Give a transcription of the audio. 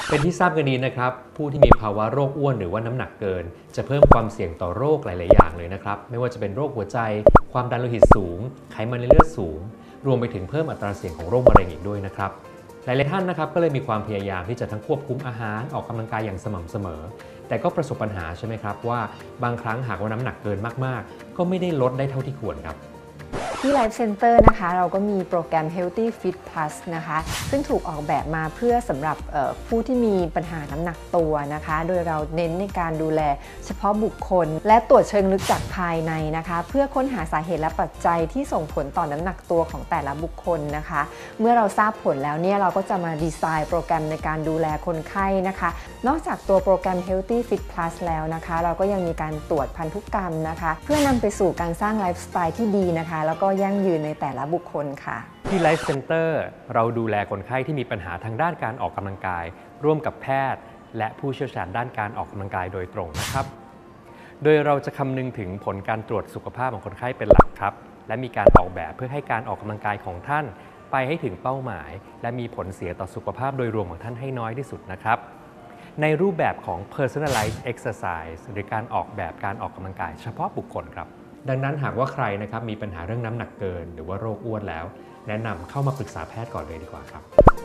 เป็นที่ทราบกันดีนะครับผู้ที่มีภาวะโรคอ้วนหรือว่าน้ำหนักเกินจะเพิ่มความเสี่ยงต่อโรคหลายๆอย่างเลยนะครับไม่ว่าจะเป็นโรคหัวใจความดันโลหิตสูงไขมันในเลือดสูงรวมไปถึงเพิ่มอัตราเสี่ยงของโรคมะเร็งอีกด้วยนะครับหลายๆท่านนะครับก็เลยมีความพยายามที่จะทั้งควบคุมอาหารออกกำลังกายอย่างสม่ำเสมอแต่ก็ประสบปัญหาใช่ไหมครับว่าบางครั้งหากว่าน้ำหนักเกินมากๆก็ไม่ได้ลดได้เท่าที่ควรครับที่ Life Center นะคะเราก็มีโปรแกรม Healthy Fit Plus นะคะซึ่งถูกออกแบบมาเพื่อสำหรับผู้ที่มีปัญหาน้ำหนักตัวนะคะโดยเราเน้นในการดูแลเฉพาะบุคคลและตรวจเชิงลึกจากภายในนะคะเพื่อค้นหาสาเหตุและปัจจัยที่ส่งผลต่อน้ำหนักตัวของแต่ละบุคคลนะคะเมื่อเราทราบผลแล้วเนี่ยเราก็จะมาดีไซน์โปรแกรมในการดูแลคนไข้นะคะนอกจากตัวโปรแกรม Healthy Fit Plus แล้วนะคะเราก็ยังมีการตรวจพันธุกรรมนะคะเพื่อนำไปสู่การสร้างไลฟ์สไตล์ที่ดีนะคะแล้วก็ยั่งยืนในแต่ละบุคคลค่ะที่ Life Center เราดูแลคนไข้ที่มีปัญหาทางด้านการออกกำลังกายร่วมกับแพทย์และผู้เชี่ยวชาญด้านการออกกำลังกายโดยตรงนะครับโดยเราจะคำนึงถึงผลการตรวจสุขภาพของคนไข้เป็นหลักครับและมีการออกแบบเพื่อให้การออกกำลังกายของท่านไปให้ถึงเป้าหมายและมีผลเสียต่อสุขภาพโดยรวมของท่านให้น้อยที่สุดนะครับในรูปแบบของ personalized exercise หรือการออกแบบการออกกำลังกายเฉพาะบุคคลครับดังนั้นหากว่าใครนะครับมีปัญหาเรื่องน้ำหนักเกินหรือว่าโรคอ้วนแล้วแนะนำเข้ามาปรึกษาแพทย์ก่อนเลยดีกว่าครับ